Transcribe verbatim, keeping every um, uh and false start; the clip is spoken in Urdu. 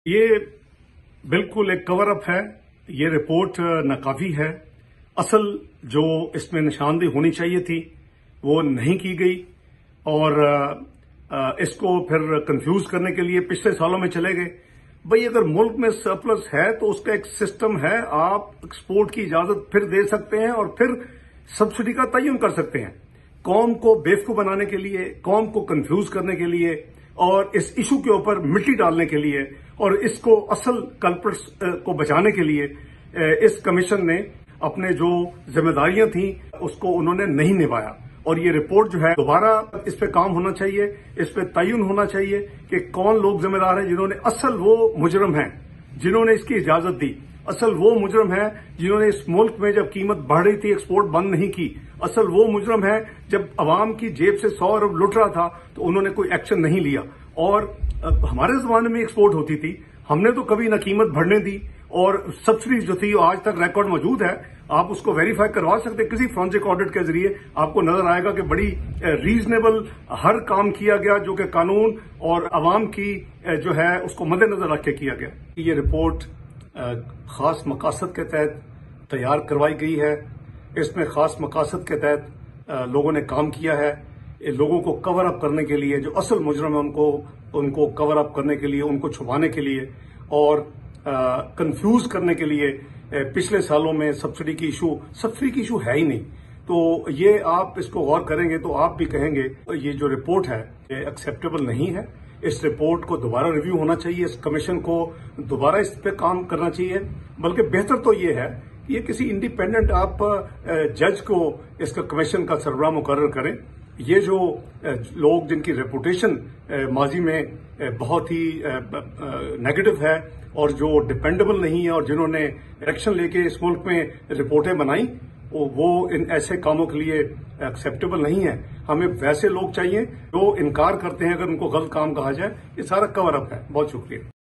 یہ بالکل ایک کور اپ ہے. یہ رپورٹ ناکافی ہے. اصل جو اس میں نشاندہی ہونی چاہیے تھی وہ نہیں کی گئی اور اس کو پھر کنفیوز کرنے کے لیے پچھلے سالوں میں چلے گئے. بھئی اگر ملک میں سرپلس ہے تو اس کا ایک سسٹم ہے. آپ ایکسپورٹ کی اجازت پھر دے سکتے ہیں اور پھر سبسڈی کا تعین کر سکتے ہیں. قوم کو بیوقوف بنانے کے لیے، قوم کو کنفیوز کرنے کے لیے اور اس ایشو کے اوپر مٹی ڈالنے کے لیے اور اس کو اصل کلپرٹس کو بچانے کے لیے اس کمیشن نے اپنے جو ذمہ داریاں تھیں اس کو انہوں نے نہیں نبھایا. اور یہ رپورٹ جو ہے دوبارہ اس پہ کام ہونا چاہیے، اس پہ تعین ہونا چاہیے کہ کون لوگ ذمہ دار ہیں جنہوں نے اصل وہ مجرم ہیں جنہوں نے اس کی اجازت دی. اصل وہ مجرم ہے جنہوں نے اس ملک میں جب قیمت بڑھ رہی تھی ایکسپورٹ بند نہیں کی. اصل وہ مجرم ہے جب عوام کی جیب سے سو ارب لٹ رہا تھا تو انہوں نے کوئی ایکشن نہیں لیا. اور ہمارے زمانے میں ایکسپورٹ ہوتی تھی، ہم نے تو کبھی نہ قیمت بڑھنے دی اور سبسڈی جو تھی آج تک ریکارڈ موجود ہے. آپ اس کو ویریفائی کروا سکتے ہیں کسی فورنسک آڈٹ کے ذریعے. آپ کو نظر آئے گا کہ بڑی ریزنیبل ہر کام کیا گیا جو کہ قانون اور عوام کی جو ہے اس کو مد نظر رکھ کے کیا گیا. یہ رپورٹ خاص مقاصد کے تحت تیار کروائی گئی ہے. اس میں خاص مقاصد کے تحت لوگوں نے کام کیا ہے. لوگوں کو کور اپ کرنے کے لیے، جو اصل مجرم ہے ان کو ان کو کور اپ کرنے کے لیے، ان کو چھپانے کے لیے اور کنفیوز کرنے کے لیے. پچھلے سالوں میں سبسڈی کی ایشو سبسڈی کی ایشو ہے ہی نہیں. تو یہ آپ اس کو غور کریں گے تو آپ بھی کہیں گے یہ جو رپورٹ ہے یہ ایکسیپٹیبل نہیں ہے. اس رپورٹ کو دوبارہ ریویو ہونا چاہیے. اس کمیشن کو دوبارہ اس پہ کام کرنا چاہیے. بلکہ بہتر تو یہ ہے کہ یہ کسی انڈیپینڈنٹ آپ جج کو اس کا کمیشن کا سربراہ مقرر کریں. یہ جو لوگ جن کی ریپوٹیشن ماضی میں بہت ہی نیگیٹو ہے اور جو ڈیپینڈیبل نہیں ہے اور جنہوں نے ایکشن لے کے اس ملک میں رپورٹیں بنائیں، وہ ان ایسے کاموں کے لیے ایکسیپٹیبل نہیں ہے. ہمیں ویسے لوگ چاہیے جو انکار کرتے ہیں اگر ان کو غلط کام کہا جائے. یہ سارا کور اپ ہے. بہت شکریہ.